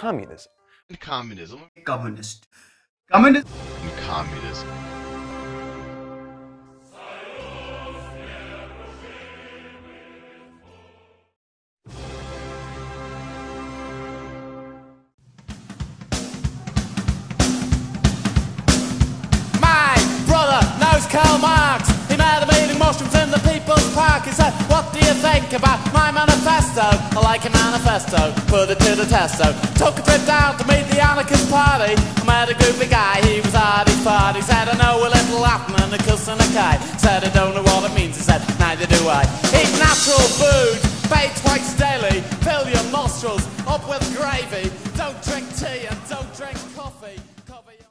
communism. Communism. Communist. Communism. Communism. My brother knows Karl Marx. He made a meeting mushrooms in the People's Park. He said, what do you think about my manifesto? I like a manifesto, put it to the test. So took a trip down to meet the anarchist party. I met a goofy guy, he was hardy-farty. Said, I know a little Latin and a cuss and a kite. Said, I don't know what it means. He said, neither do I. Eat natural food, bake twice daily. Fill your nostrils up with gravy. Don't drink tea and don't drink coffee. Cover your...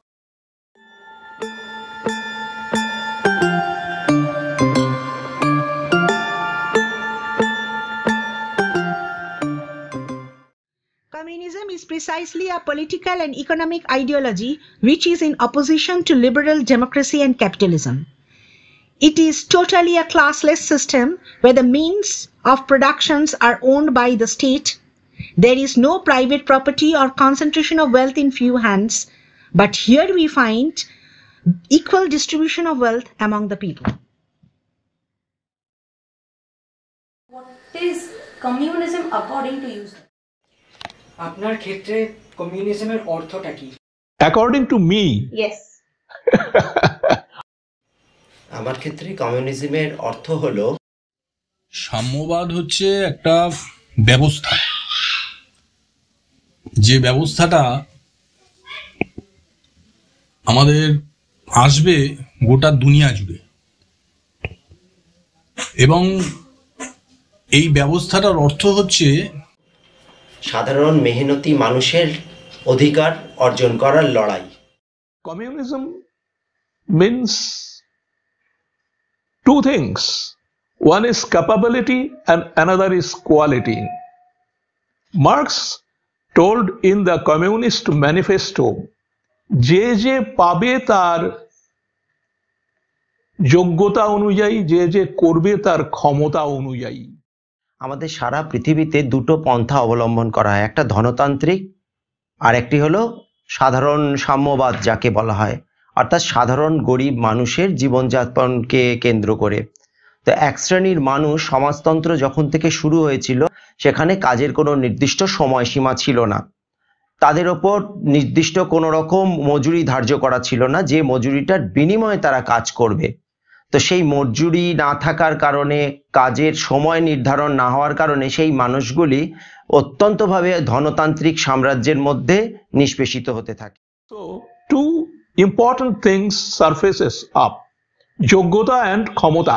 Communism is precisely a political and economic ideology which is in opposition to liberal democracy and capitalism. It is totally a classless system where the means of productions are owned by the state. There is no private property or concentration of wealth in few hands, but here we find equal distribution of wealth among the people. What is communism according to you? আপনার ক্ষেত্রে কমিউনিজমের অর্থটা কি? According to me. Yes. আমার ক্ষেত্রে কমিউনিজমের অর্থ হলো সাম্যবাদ হচ্ছে একটা ব্যবস্থা, যে ব্যবস্থাটা আমাদের আসবে গোটা দুনিয়া জুড়ে, এবং এই ব্যবস্থাটার অর্থ হচ্ছে সাধারণ মেহনতি মানুষের অধিকার অর্জন করার লড়াই। Communism means two things. One is capability and another is quality. Marx told in the Communist Manifesto, যে যে পাবে তার যোগ্যতা অনুযায়ী, যে যে করবে তার ক্ষমতা অনুযায়ী। আমাদের সারা পৃথিবীতে দুটো পন্থা অবলম্বন করা হয়, একটা ধনতান্ত্রিক আর একটি হলো সাধারণ সাম্যবাদ যাকে বলা হয়, অর্থাৎ সাধারণ গরিব মানুষের জীবনযাপনকে কেন্দ্র করে। তো এক শ্রেণীর মানুষ সমাজতন্ত্র যখন থেকে শুরু হয়েছিল সেখানে কাজের কোনো নির্দিষ্ট সময়সীমা ছিল না, তাদের ওপর নির্দিষ্ট কোনো রকম মজুরি ধার্য করা ছিল না যে মজুরিটার বিনিময়ে তারা কাজ করবে। তো সেই মজুরি না থাকার কারণে, কাজের সময় নির্ধারণ না হওয়ার কারণে সেই মানুষগুলি অত্যন্তভাবে ধনতান্ত্রিক সাম্রাজ্যের মধ্যে নিষ্পেষিত হতে থাকে। So two important things surfaces up, যোগ্যতা and ক্ষমতা.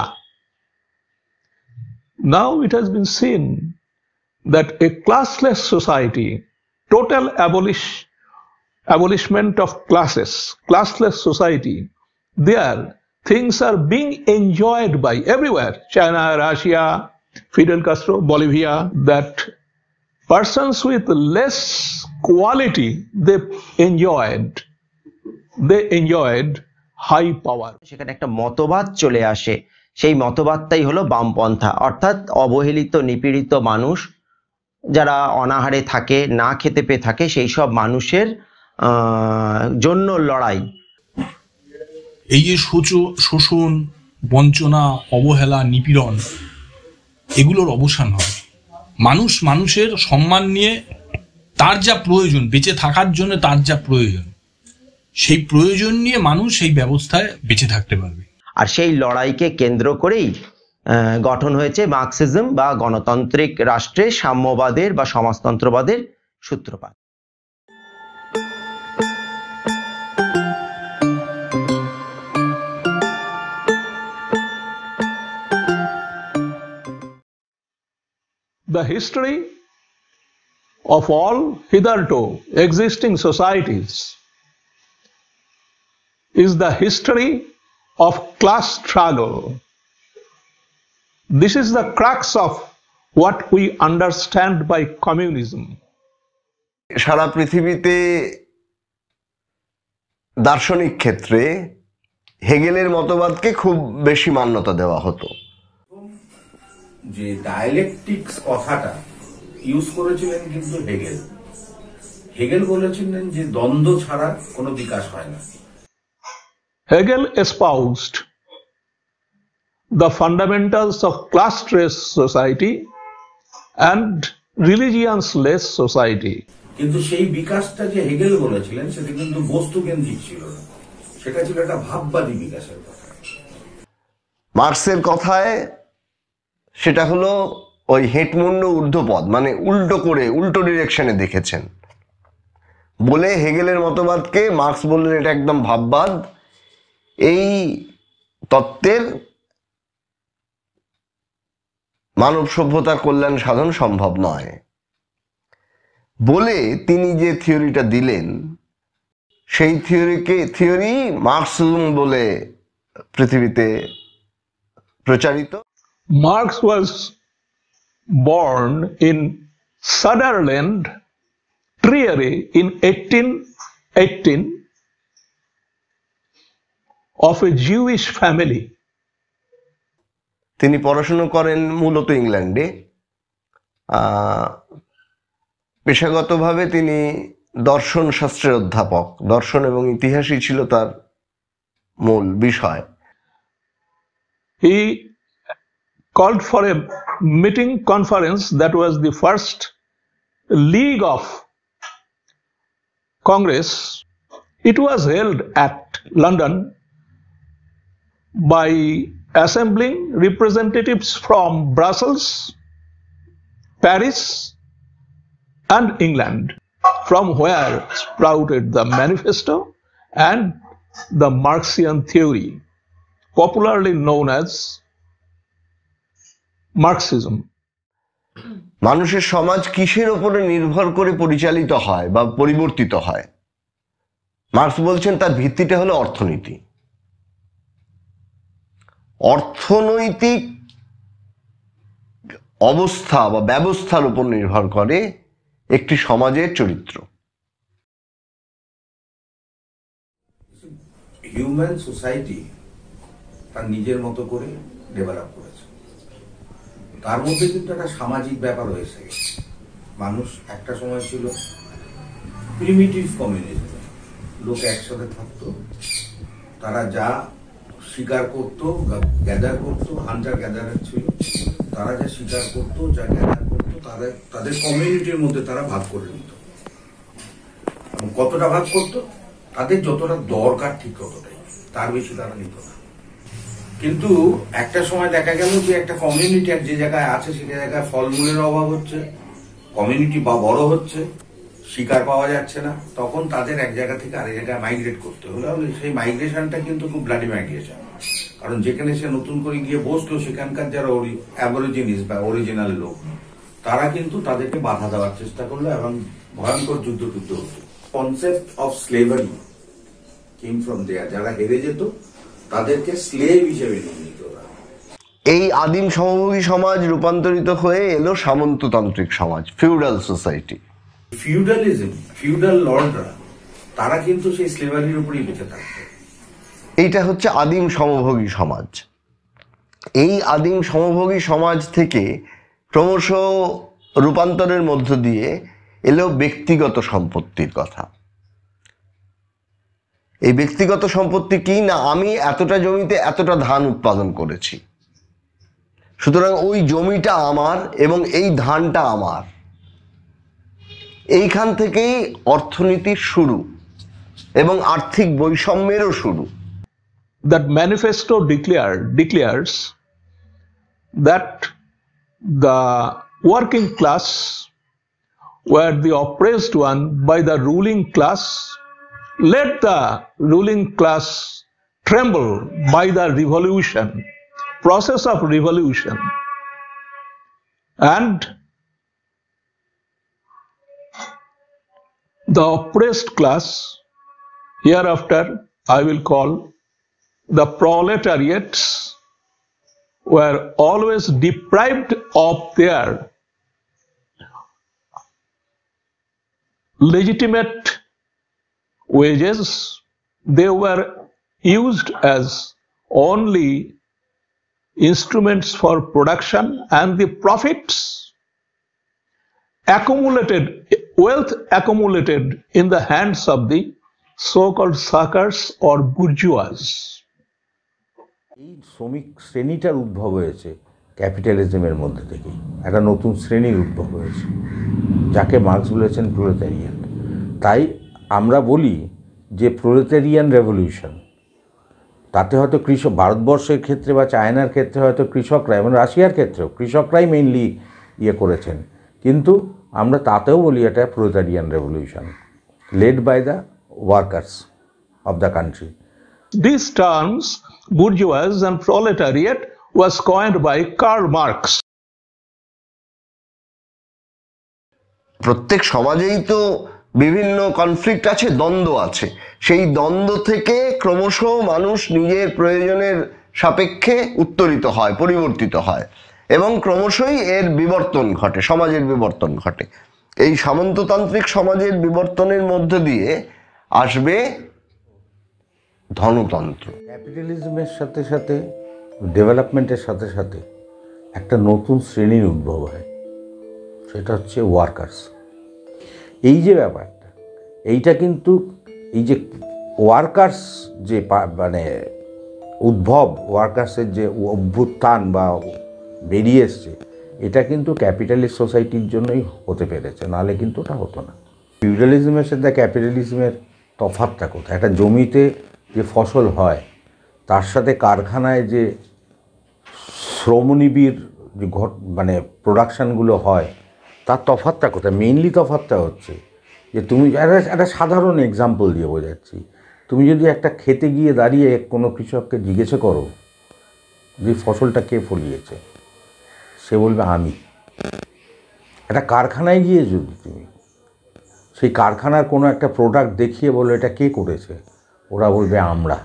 Now it has been seen that a classless society, total abolishment of classes, classless society, there things are being enjoyed by everywhere, China, Russia, Fidel Castro, Bolivia, that persons with less quality, they enjoyed high power. সেখানে একটা মতবাদ চলে আসে, সেই মতবাদটাই হলো বামপন্থা, অর্থাৎ অবহেলিত নিপীড়িত মানুষ যারা অনাহারে থাকে, না খেতে পেয়ে থাকে, সেই সব মানুষের জন্য লড়াই। এই যে শোষণ, বঞ্চনা, অবহেলা, নিপীড়ন, এগুলোর অবসান হবে। মানুষ মানুষের সম্মান নিয়ে তার যা প্রয়োজন, বেঁচে থাকার জন্য তার যা প্রয়োজন, সেই প্রয়োজন নিয়ে মানুষ এই ব্যবস্থায় বেঁচে থাকতে পারবে। আর সেই লড়াইকে কেন্দ্র করেই গঠন হয়েছে মার্কসিজম বা গণতান্ত্রিক রাষ্ট্রে সাম্যবাদের বা সমাজতন্ত্রবাদের সূত্রপাত। The history of all hitherto existing societies is the history of class struggle. This is the crux of what we understand by communism. সারা পৃথিবীতে দার্শনিক ক্ষেত্রে হেগেলের মতবাদকে খুব বেশি মান্যতা দেওয়া হতো। যে ডায়ালেকটিক্স কথাটা ইউজ করেছিলেন কিন্তু হেগেল, হেগেল বলেছিলেন যে দ্বন্দ্ব ছাড়া কোনো বিকাশ হয় না। Hegel espoused the fundamentals of class-less society and religions-less society. কিন্তু সেই বিকাশটা যে হেগেল বলেছিলেন সেটা কিন্তু বস্তুকেন্দ্রিক ছিল না, সেটা ছিল একটা ভাববাদী বিকাশের কথা। মার্ক্সের কথায় সেটা হলো ওই হেটমুন্ড ঊর্ধ্বপদ, মানে উল্টো করে উল্টো ডিরেকশনে দেখেছেন বলে হেগেলের মতবাদকে মার্ক্স বললেন এটা একদম ভাববাদ, এই তত্ত্বের মানব সভ্যতার কল্যাণ সাধন সম্ভব নয় বলে তিনি যে থিওরিটা দিলেন সেই থিওরি মার্ক্সিজম বলে পৃথিবীতে প্রচারিত। Marx was born in Sutherland, Trier in 1818 of a Jewish family. তিনি পড়াশোনা করেন মূলত ইংল্যান্ডে। পেশাগতভাবে তিনি দর্শন শাস্ত্রের অধ্যাপক, দর্শন এবং ইতিহাসই ছিল তার মূল বিষয়। He called for a meeting conference that was the first League of Congress. It was held at London by assembling representatives from Brussels, Paris, and England, from where sprouted the manifesto and the Marxian theory, popularly known as Marxism. মানুষের সমাজ কিসের উপরে নির্ভর করে পরিচালিত হয় বা পরিবর্তিত হয়? মার্ক্স বলছেন তার ভিত্তিটা হলো অর্থনীতি। অর্থনৈতিক অবস্থা বা ব্যবস্থার উপর নির্ভর করে একটি সমাজের চরিত্র। হিউম্যান সোসাইটি তার নিজের মতো করে ডেভেলপ করেছে, তার মধ্যে কিন্তু একটা সামাজিক ব্যাপার হয়েছে। মানুষ একটা সময় ছিল প্রিমিটিভ কমিউনিজম, লোক একসাথে থাকতো, তারা যা শিকার করতো, গ্যাদার করতো, হান্টার গ্যাদারার ছিল, তারা যা শিকার করতো, যা গ্যাদার করতো, তাদের কমিউনিটির মধ্যে তারা ভাগ করে নিত। এবং কতটা ভাগ করতো, তাদের যতটা দরকার ঠিক ততটাই, তার বেশি তারা নিত না। কিন্তু একটা সময় দেখা গেল যে একটা কমিউনিটি যে জায়গায় আছে সে জায়গায় ফলমূলের অভাব হচ্ছে, কমিউনিটি বা বড় হচ্ছে, শিকার পাওয়া যাচ্ছে না, তখন তাদের এক জায়গা থেকে আরেক জায়গায় মাইগ্রেট করতে হলো। সেই মাইগ্রেশনটা কিন্তু খুব ব্লাডি মাইগ্রেশন, কারণ যেখানে সে নতুন করে গিয়ে বসলো সেখানকার যারা অ্যাবরিজিনিস বা অরিজিনাল লোক তারা কিন্তু তাদেরকে বাধা দেওয়ার চেষ্টা করলো এবং ভয়ঙ্কর যুদ্ধ হতো। Concept of slavery came from there, যারা হেরে যেত তাদেরকে স্লেভ হিসেবে নিয়ে নিত। এই আদিম সমভোগী সমাজ রূপান্তরিত হয়ে এলো সামন্ততান্ত্রিক সমাজ, ফিউডাল সোসাইটি। ফিউডালিজম, ফিউডাল লর্ডরা তারা কিন্তু সেই স্লেভারির উপরেই বেঁচে থাকতো। এইটা হচ্ছে আদিম সমভোগী সমাজ। এই আদিম সমভোগী সমাজ থেকে ক্রমশ রূপান্তরের মধ্য দিয়ে এলো ব্যক্তিগত সম্পত্তির কথা। এই ব্যক্তিগত সম্পত্তি কি না, আমি এতটা জমিতে এতটা ধান উৎপাদন করেছি, সুতরাং ওই জমিটা আমার এবং এই ধানটা আমার। এইখান থেকেই অর্থনীতির শুরু এবং আর্থিক বৈষম্যেরও শুরু। That manifesto declares that the working class were the oppressed one by the ruling class. Let the ruling class tremble by the revolution, process of revolution, and the oppressed class, hereafter I will call the proletariats, were always deprived of their legitimate wages. They were used as only instruments for production, and the profits accumulated wealth accumulated in the hands of the so-called suckers or bourgeois. এই শ্রমিক শ্রেণীটার উদ্ভব হয়েছে ক্যাপিটালিজমের মধ্যে থেকেই, একটা নতুন শ্রেণীর উদ্ভব হয়েছে যাকে মার্কস বলেছেন প্রোলেটারিয়ান। তাই আমরা বলি যে প্রোলেটারিয়ান রেভলিউশন, তাতে হয়তো কৃষক, ভারতবর্ষের ক্ষেত্রে বা চায়নার ক্ষেত্রে হয়তো কৃষকরা এবং রাশিয়ার ক্ষেত্রেও কৃষকরাই মেইনলি করেছেন, কিন্তু আমরা তাতেও বলি এটা proletarian revolution led by the workers of the country. These terms, bourgeois and proletariat, was coined by Karl Marx. প্রত্যেক সমাজেই তো বিভিন্ন কনফ্লিক্ট আছে, দ্বন্দ্ব আছে। সেই দ্বন্দ্ব থেকে ক্রমশ মানুষ নিজের প্রয়োজনের সাপেক্ষে উত্তরিত হয়, পরিবর্তিত হয় এবং ক্রমশই এর বিবর্তন ঘটে, সমাজের বিবর্তন ঘটে। এই সামন্ততান্ত্রিক সমাজের বিবর্তনের মধ্য দিয়ে আসবে ধনতন্ত্র। ক্যাপিটালিজমের সাথে সাথে, ডেভেলপমেন্টের সাথে সাথে একটা নতুন শ্রেণীর উদ্ভব হয়, সেটা হচ্ছে ওয়ার্কার্স। এই যে ব্যাপারটা, এইটা কিন্তু এই যে ওয়ার্কার্স যে মানে উদ্ভব, ওয়ার্কার্সের যে অভ্যুত্থান বা বেরিয়ে এসছে, এটা কিন্তু ক্যাপিটালিস্ট সোসাইটির জন্যই হতে পেরেছে, নাহলে কিন্তু ওটা হতো না। ফিউডালিজমের সাথে ক্যাপিটালিজমের তফাৎটা কোথায়? একটা জমিতে যে ফসল হয় তার সাথে কারখানায় যে শ্রমনিবিড় যে মানে প্রোডাকশানগুলো হয় তার তফাৎটা কোথায়? মেইনলি তফাৎটা হচ্ছে যে তুমি একটা সাধারণ এক্সাম্পল দিয়ে বোঝাচ্ছি, তুমি যদি একটা খেতে গিয়ে দাঁড়িয়ে কোনো কৃষককে জিজ্ঞেস করো যে ফসলটা কে ফলিয়েছে, সে বলবে আমি। একটা কারখানায় গিয়ে যদি তুমি সেই কারখানার কোনো একটা প্রোডাক্ট দেখিয়ে বলো এটা কে করেছে, ওরা বলবে আমরা।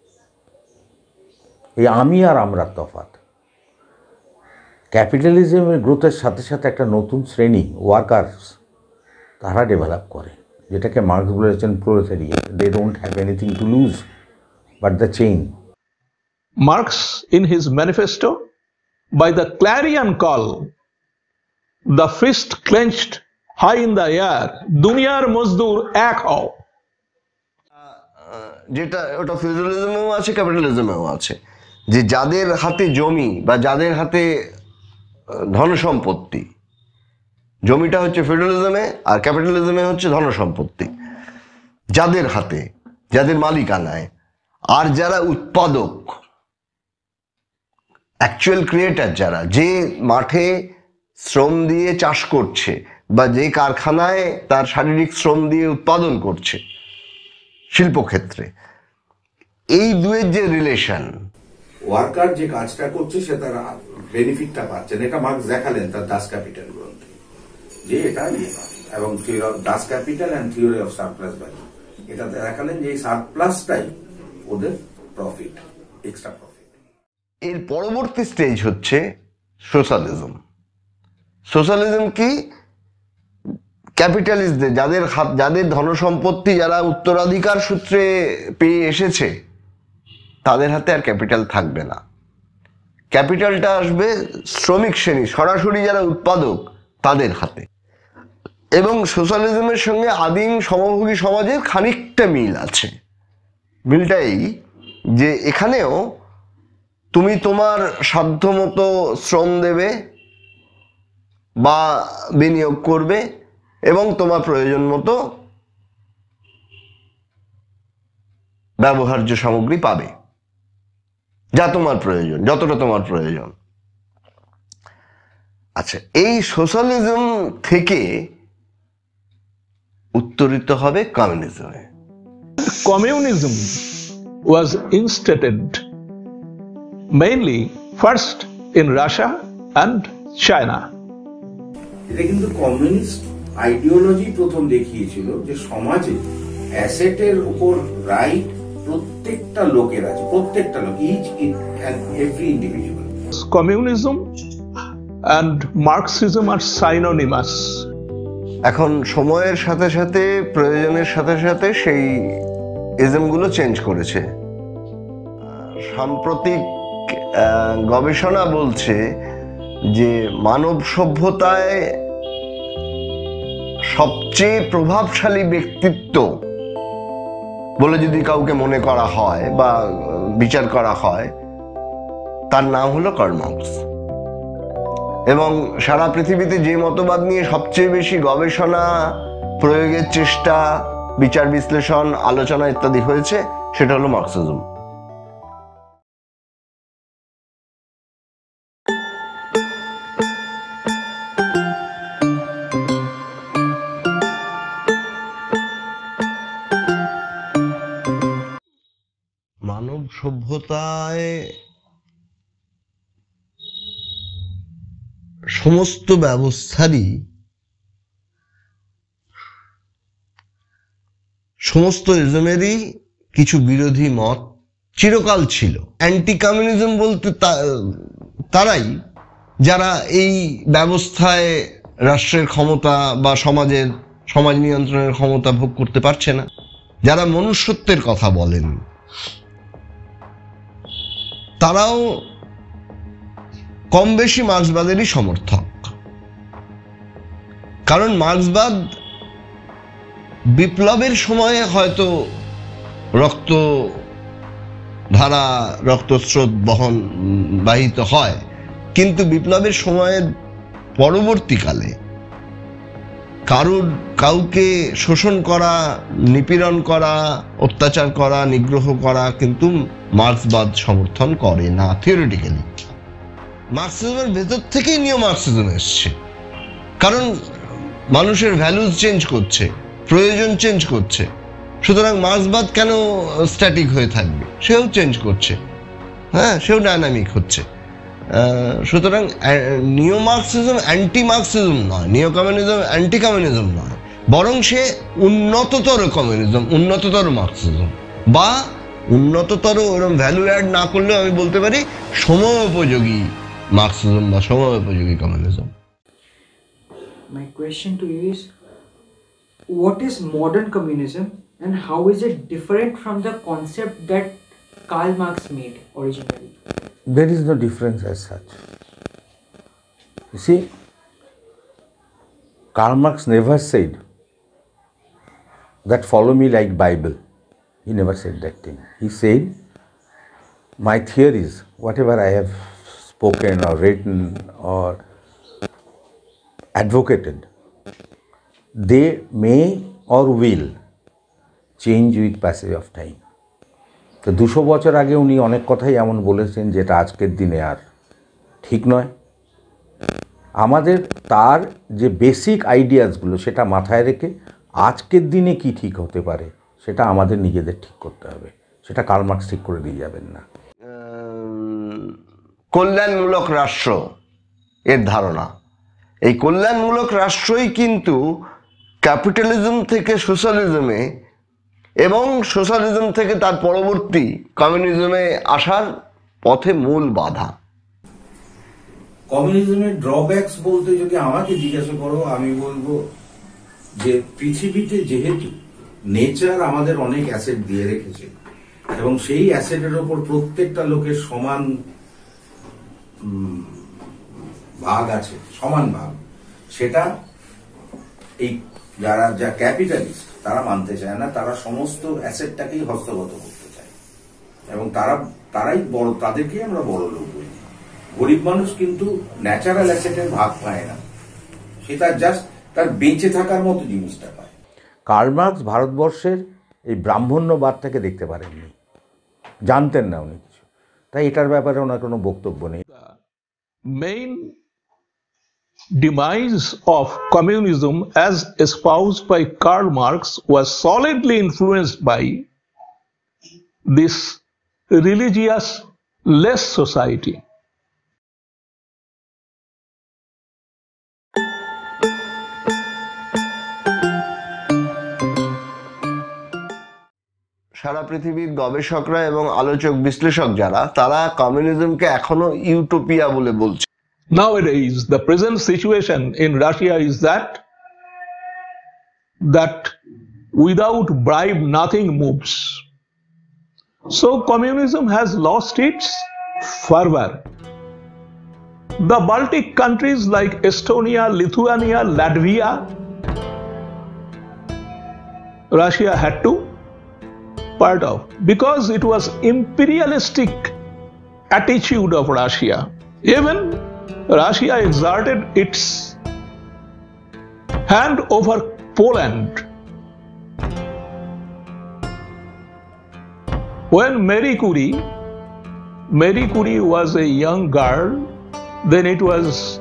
এই আমি আর আমরার তফাৎ। ক্যাপিটালিজমের গ্রোথের সাথে সাথে একটা নতুন শ্রেণী ওয়ার্কার্স তারা ডেভেলপ করে, যেটাকে মার্কস বলেছেন proletarian. They don't have anything to lose but the chain. Marx, in his manifesto, by the clarion call, the fist clenched high in the air, দুনিয়ার মজদুর এক হও। যেটা ওটা ফিউডালিজমেও আছে, ক্যাপিটালিজমেও আছে, যে যাদের হাতে জমি বা যাদের হাতে ধনসম্পত্তি, জমিটা হচ্ছে ফিউডালিজমে আর ক্যাপিটালিজমে হচ্ছে ধনসম্পত্তি, যাদের হাতে, যাদের মালিকানায়, আর যারা উৎপাদক, অ্যাকচুয়াল ক্রিয়েটার, যারা যে মাঠে শ্রম দিয়ে চাষ করছে বা যে কারখানায় তার শারীরিক শ্রম দিয়ে উৎপাদন করছে শিল্পক্ষেত্রে, এই দুয়ের যে রিলেশন, ওয়ার্কার যে কাজটা করছে সে তার বেনিফিটটা পাচ্ছেন, এটা মার্কস দেখালেন তার দাস ক্যাপিটাল গ্রন্থে, যে এটা এবং theory of Das Kapital and theory of surplus value, এটাতে দেখালেন যে এই সারপ্লাসটাই ওদের প্রফিট, এক্সট্রা প্রফিট। এর পরবর্তী স্টেজ হচ্ছে সোশ্যালিজম। সোশ্যালিজম কি? ক্যাপিটালিস্টদের, যাদের ধনসম্পত্তি যারা উত্তরাধিকার সূত্রে পেয়ে এসেছে, তাদের হাতে আর ক্যাপিটাল থাকবে না। ক্যাপিটালটা আসবে শ্রমিক শ্রেণী, সরাসরি যারা উৎপাদক, তাদের হাতে। এবং সোশ্যালিজমের সঙ্গে আদিম সমভোগী সমাজের খানিকটা মিল আছে। মিলটা এই যে এখানেও তুমি তোমার সাধ্যমতো শ্রম দেবে বা বিনিয়োগ করবে এবং তোমার প্রয়োজন মতো ব্যবহার্য সামগ্রী পাবে, যা তোমার প্রয়োজন, যতটা তোমার প্রয়োজন। আচ্ছা, এই সোশ্যালিজম থেকে উত্তরিত হবে কমিউনিজমে। Communism was instated mainly first in Russia and China. এটা কিন্তু কমিউনিস্ট আইডিওলজি প্রথম দেখিয়েছিল যে সমাজে অ্যাসেটের উপর রাইট প্রত্যেকটা লোকের আছে, প্রত্যেকটা লোক, each and every individual. Communism and Marxism are synonymous. এখন সময়ের সাথে সাথে, প্রয়োজনের সাথে সাথে সেই ইজমগুলো চেঞ্জ করেছে। সাম্প্রতিক গবেষণা বলছে যে মানব সভ্যতায় সবচেয়ে প্রভাবশালী ব্যক্তিত্ব বলে যদি কাউকে মনে করা হয় বা বিচার করা হয়, তার নাম হলো কার্ল মার্কস। এবং সারা পৃথিবীতে যে মতবাদ নিয়ে সবচেয়ে বেশি গবেষণা, প্রয়োগের চেষ্টা, বিচার বিশ্লেষণ, আলোচনা ইত্যাদি হয়েছে, সেটা হলো মার্কসিজম। মানব সভ্যতায় সমস্ত ব্যবস্থারই, সমস্ত ইজমেরই কিছু বিরোধী মত চিরকাল ছিল। অ্যান্টি কমিউনিজম বলতে তারাই যারা এই ব্যবস্থায় রাষ্ট্রের ক্ষমতা বা সমাজ নিয়ন্ত্রণের ক্ষমতা ভোগ করতে পারছে না, যারা মনুষ্যত্বের কথা বলেন, তারাও কম বেশি মার্ক্সবাদেরই সমর্থক। কারণ মার্ক্সবাদ বিপ্লবের সময়ে হয়তো রক্তস্রোত বাহিত হয়, কিন্তু বিপ্লবের সময়ের পরবর্তীকালে কাউকে শোষণ করা, নিপীড়ন করা, অত্যাচার করা, নিগ্রহ করা কিন্তু মার্ক্সবাদ সমর্থন করে না থিওরিটিক্যালি। মার্ক্সিজমের ভেতর থেকেই নিও মার্ক্সিজম এসছে, কারণ মানুষের ভ্যালুজ চেঞ্জ করছে, প্রয়োজন চেঞ্জ করছে, সুতরাং মার্ক্সবাদ কেন স্ট্যাটিক হয়ে থাকবে? সেও চেঞ্জ করছে, হ্যাঁ, সেও ডায়নামিক হচ্ছে। সুতরাং নিও মার্ক্সিজম অ্যান্টি মার্ক্সিজম নয়, নিও কমিউনিজম অ্যান্টি কমিউনিজম নয়, বরং সে উন্নততর কমিউনিজম, উন্নততর মার্ক্সিজম, বা উন্নততর ওরকম ভ্যালু অ্যাড না করলেও আমি বলতে পারি সময়োপযোগী মার্ক্সিজম বা সময়োপযোগী communism. My question to you is, what is modern communism and how is it different from the concept that Karl Marx made originally? There is no difference as such. You see, Karl Marx never said that follow me like Bible. He never said that thing. He said, my theories, whatever I have spoken or written or advocated, they may or will change with passage of time. তো 200 বছর আগে উনি অনেক কথাই এমন বলেছেন যেটা আজকের দিনে আর ঠিক নয়। আমাদের তার যে বেসিক আইডিয়াসগুলো সেটা মাথায় রেখে আজকের দিনে কি ঠিক হতে পারে সেটা আমাদের নিজেদের ঠিক করতে হবে, সেটা কার্ল মার্ক্স ঠিক করে দিয়ে যাবেন না। কল্যাণমূলক রাষ্ট্র এর ধারণা, এই কল্যাণমূলক রাষ্ট্রই কিন্তু ক্যাপিটালিজম থেকে সোশ্যালিজমে এবং সোশ্যালিজম থেকে তার পরবর্তী কমিউনিজমে আসার পথে মূল বাধা। কমিউনিজমের ড্রব্যাকস বলতে যদি আমাকে জিজ্ঞাসা করো, আমি বলবো যে পৃথিবীতে যেহেতু নেচার আমাদের অনেক অ্যাসেট দিয়ে রেখেছে এবং সেই অ্যাসেটের ওপর প্রত্যেকটা লোকের সমান ভাগ আছে, সমান ভাগ, সেটা এই যা ক্যাপিটালিস্ট তারা মানতে চায় না। তারা সমস্ত অ্যাসেটটাকেই হস্তগত করতে চায় এবং তারাই বড়, তাদেরকেই আমরা বড় লোক বলি। গরিব মানুষ কিন্তু ন্যাচারাল অ্যাসেটের ভাগ পায় না, সে তার বেঁচে থাকার মতো জিনিসটা পায়। কার্ল মার্ক্স ভারতবর্ষের এই ব্রাহ্মণ্যবাদটাকে দেখতে পারেননি, জানতেন না উনি কিছু, তাই এটার ব্যাপারে ওনার কোনো বক্তব্য নেই। Main demise of communism as espoused by Karl Marx was solidly influenced by this religious-less society. সারা পৃথিবীর গবেষকরা এবং আলোচক বিশ্লেষক যারা, তারা কমিউনিজমকে এখনো ইউটোপিয়া বলে বলছে। Nowadays, the present situation in Russia is that without bribe nothing moves. So communism has lost its fervor. The Baltic countries like Estonia, Lithuania, Latvia Russia had to part of, because it was imperialistic attitude of Russia. Even Russia exerted its hand over Poland. When Marie Curie was a young girl, then it was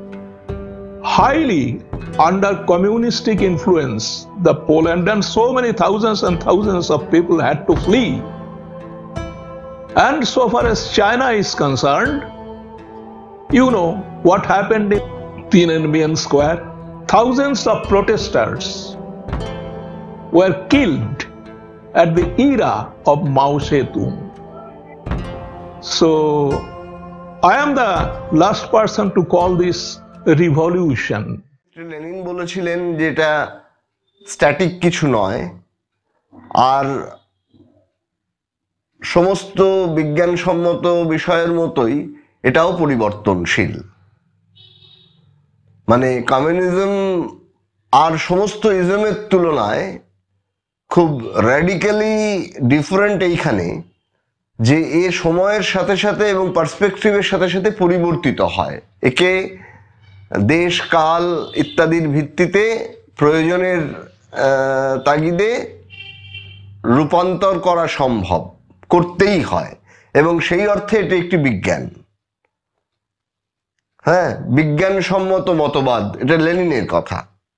highly under communistic influence, the Poland, and so many thousands and thousands of people had to flee. And so far as China is concerned, you know what happened in Tiananmen Square. Thousands of protesters were killed at the era of Mao Zedong. So I am the last person to call this revolution. Lenin বলেছিলেন যে এটা static কিছু নয়, আর সমস্ত বিজ্ঞানসম্মত বিষয়ের মতোই এটাও পরিবর্তনশীল। মানে কমিউনিজম আর সমস্ত ইজমের তুলনায় খুব র্যাডিক্যালি ডিফারেন্ট এইখানে যে এ সময়ের সাথে সাথে এবং পার্সপেক্টিভের সাথে সাথে পরিবর্তিত হয়। একে দেশ কাল ইত্যাদির ভিত্তিতে প্রয়োজনের তাগিদে রূপান্তর করা সম্ভব, করতেই হয়, এবং সেই অর্থে এটি একটি বিজ্ঞান। হ্যাঁ, বিজ্ঞানসম্মত মতবাদ, এটা লেনিনের কথা।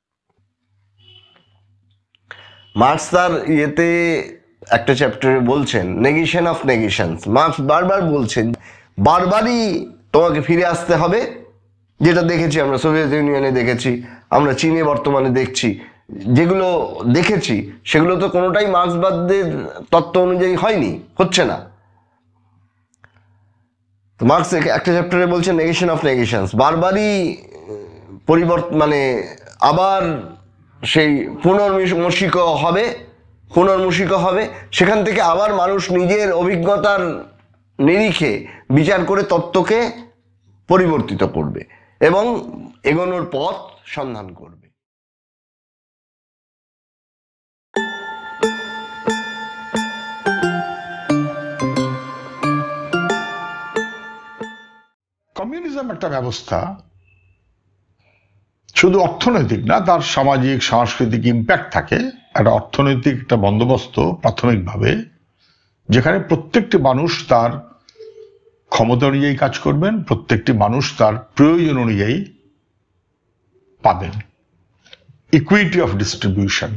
মার্কস তার ইয়েতে একটা চ্যাপ্টারে বলছেন নেগেশন অফ নেগেশনস। মার্কস বারবার বলছেন বারবারই তোমাকে ফিরে আসতে হবে, যেটা দেখেছি আমরা সোভিয়েত ইউনিয়নে দেখেছি, আমরা চীনে বর্তমানে দেখছি। যেগুলো দেখেছি সেগুলো তো কোনোটাই মার্ক্সবাদের তত্ত্ব অনুযায়ী হয়নি, হচ্ছে না। মার্কস একটা চ্যাপ্টারে বলছেন নেগেশন অফ নেগেশনস, বারবারই পরিবর্তন, মানে আবার সেই পুনর্মূষিক হবে, সেখান থেকে আবার মানুষ নিজের অভিজ্ঞতার নিরিখে বিচার করে তত্ত্বকে পরিবর্তিত করবে এবং এগোনোর পথ সন্ধান করবে। কমিউনিজম একটা ব্যবস্থা, শুধু অর্থনৈতিক না, তার সামাজিক সাংস্কৃতিক ইম্প্যাক্ট থাকে। একটা অর্থনৈতিক একটা বন্দোবস্ত প্রাথমিকভাবে, যেখানে প্রত্যেকটি মানুষ তার ক্ষমতা অনুযায়ী কাজ করবেন, প্রত্যেকটি মানুষ তার প্রয়োজন অনুযায়ী পাবেন, ইকুইটি অফ ডিস্ট্রিবিউশন।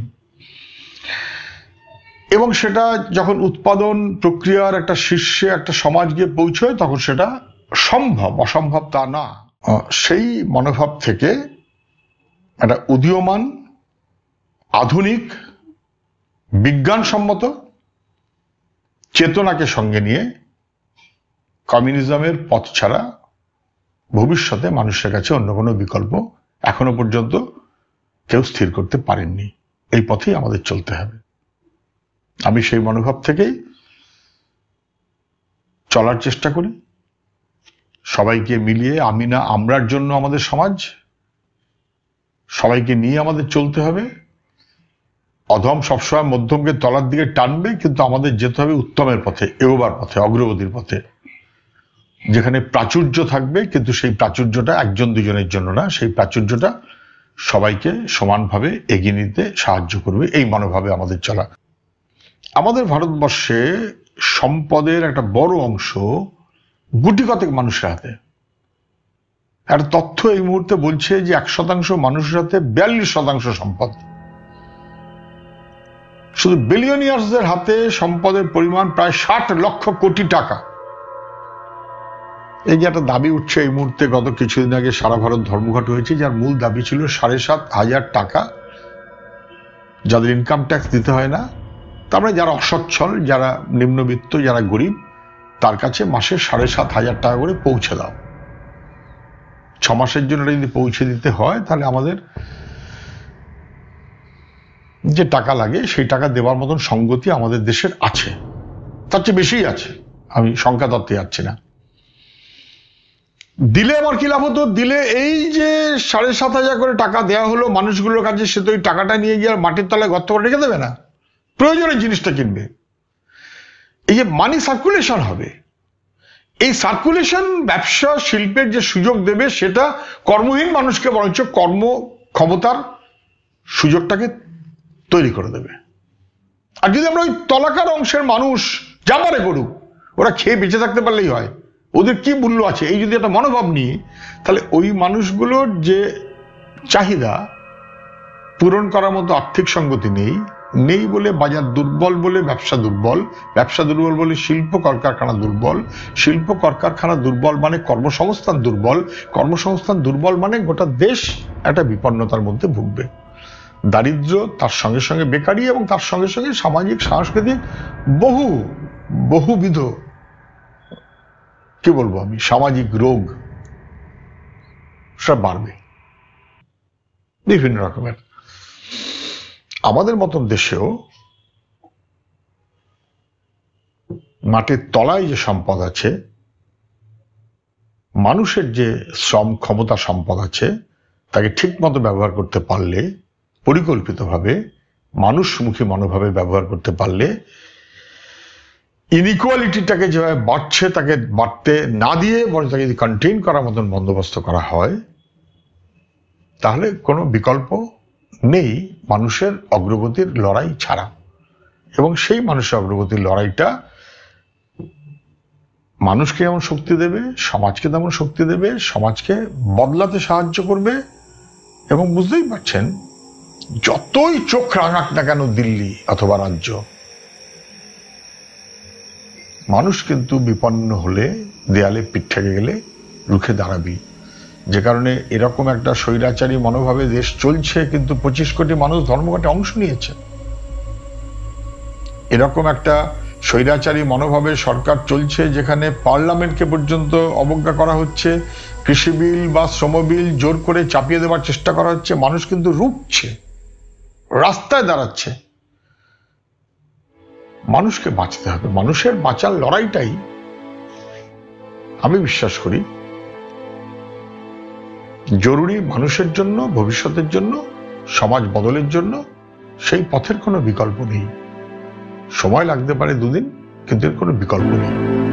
এবং সেটা যখন উৎপাদন প্রক্রিয়ার একটা শীর্ষে একটা সমাজ গিয়ে পৌঁছয়, তখন সেটা সম্ভব, অসম্ভব তা না। সেই মনোভাব থেকে একটা উদীয়মান, আধুনিক, বিজ্ঞানসম্মত চেতনাকে সঙ্গে নিয়ে কমিউনিজমের পথ ছাড়া ভবিষ্যতে মানুষের কাছে অন্য কোনো বিকল্প এখনো পর্যন্ত কেউ স্থির করতে পারেননি। এই পথেই আমাদের চলতে হবে। আমি সেই মনোভাব থেকেই চলার চেষ্টা করি। সবাইকে মিলিয়ে আমি না আমরার জন্য আমাদের সমাজ, সবাইকে নিয়ে আমাদের চলতে হবে। অধম সবসময় মধ্যমকে তলার দিকে টানবে, কিন্তু আমাদের যেতে হবে উত্তমের পথে, এগোবার পথে, অগ্রগতির পথে, যেখানে প্রাচুর্য থাকবে, কিন্তু সেই প্রাচুর্যটা একজন দুজনের জন্য না, সেই প্রাচুর্যটা সবাইকে সমানভাবে এগিয়ে নিতে সাহায্য করবে। এই মনোভাবে আমাদের চলা। আমাদের ভারতবর্ষে সম্পদের একটা বড় অংশ গুটি কতক মানুষের হাতে। একটা তথ্য এই মুহূর্তে বলছে যে 1% মানুষের হাতে 42% সম্পদ। শুধু বিলিয়নিয়ার্সদের হাতে সম্পদের পরিমাণ প্রায় 60 লক্ষ কোটি টাকা। এই যে একটা দাবি উঠছে এই মুহূর্তে, গত কিছুদিন আগে সারা ভারত ধর্মঘট হয়েছে, যার মূল দাবি ছিল 7,500 টাকা, যাদের ইনকাম ট্যাক্স দিতে হয় না, তার মানে যারা অসচ্ছল, যারা নিম্নবিত্ত, যারা গরিব, তার কাছে মাসে 7,500 টাকা করে পৌঁছে দাও। 6 মাসের জন্য যদি পৌঁছে দিতে হয়, তাহলে আমাদের যে টাকা লাগে সেই টাকা দেওয়ার মতন সঙ্গতি আমাদের দেশের আছে, তার চেয়ে বেশিই আছে। আমি সংখ্যা তত্ত্বে যাচ্ছি না। দিলে আমার কি লাভ হতো? দিলে এই যে 7,500 করে টাকা দেওয়া হলো মানুষগুলোর কাছে, সে তো ওই টাকাটা নিয়ে গিয়ে মাটির তলায় গর্ত করে রেখে দেবে না। প্রয়োজনের জিনিসটা কিনবে। এই যে মানি সার্কুলেশন হবে, এই সার্কুলেশন ব্যবসা শিল্পের যে সুযোগ দেবে সেটা কর্মহীন মানুষকে বরঞ্চ কর্ম ক্ষমতার সুযোগটাকে তৈরি করে দেবে। আর যদি আমরা ওই তলাকার অংশের মানুষ যা পারে করুক, ওরা খেয়ে বেঁচে থাকতে পারলেই হয়, ওদের কি মূল্য আছে, এই যদি একটা মনোভাব নিয়ে, তাহলে ওই মানুষগুলোর যে চাহিদা পূরণ করার মতো আর্থিক সঙ্গতি নেই বলে বাজার দুর্বল, বলে ব্যবসা দুর্বল বলে শিল্প কলকারখানা দুর্বল মানে কর্মসংস্থান দুর্বল মানে গোটা দেশ একটা বিপন্নতার মধ্যে ভুগবে। দারিদ্র, তার সঙ্গে সঙ্গে বেকারি এবং তার সঙ্গে সঙ্গে সামাজিক সাংস্কৃতিক বহুবিধ কি বলবো আমি সামাজিক রোগ সব বাড়বে বিভিন্ন রকমের। আমাদের মতন দেশেও মাটির তলায় যে সম্পদ আছে, মানুষের যে শ্রম ক্ষমতা সম্পদ আছে, তাকে ঠিক মতো ব্যবহার করতে পারলে, পরিকল্পিতভাবে মানুষমুখী মনোভাবে ব্যবহার করতে পারলে, ইনইকুয়ালিটিটাকে যেভাবে বাড়ছে তাকে বাড়তে না দিয়ে বরং তাকে যদি কন্টেইন করার মতন বন্দোবস্ত করা হয়, তাহলে কোনো বিকল্প নেই মানুষের অগ্রগতির লড়াই ছাড়া। এবং সেই মানুষের অগ্রগতির লড়াইটা মানুষকে যেমন শক্তি দেবে, সমাজকে তেমন শক্তি দেবে, সমাজকে বদলাতে সাহায্য করবে। এবং বুঝতেই পারছেন, যতই চোখ রাঙাক না কেন দিল্লি অথবা রাজ্য, মানুষ কিন্তু বিপন্ন হলে, দেয়ালে পিঠ থেকে গেলে রুখে দাঁড়াবি। যে কারণে এরকম একটা স্বৈরাচারী মনোভাবে দেশ চলছে, কিন্তু 25 কোটি মানুষ ধর্মঘটে অংশ নিয়েছে। এরকম একটা স্বৈরাচারী মনোভাবে সরকার চলছে যেখানে পার্লামেন্টকে পর্যন্ত অবজ্ঞা করা হচ্ছে, কৃষি বিল বা শ্রম বিল জোর করে চাপিয়ে দেওয়ার চেষ্টা করা হচ্ছে। মানুষ কিন্তু রুখছে, রাস্তায় দাঁড়াচ্ছে। মানুষকে বাঁচতে হবে। মানুষের বাঁচার লড়াইটাই আমি বিশ্বাস করি জরুরি, মানুষের জন্য, ভবিষ্যতের জন্য, সমাজ বদলের জন্য। সেই পথের কোনো বিকল্প নেই। সময় লাগতে পারে 2 দিন, কিন্তু এর কোনো বিকল্প নেই।